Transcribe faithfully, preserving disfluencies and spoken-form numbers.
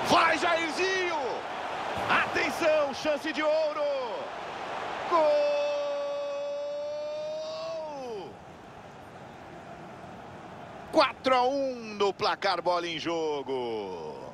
Vai, Jairzinho! Atenção, chance de ouro! Gol! quatro a um no placar, bola em jogo.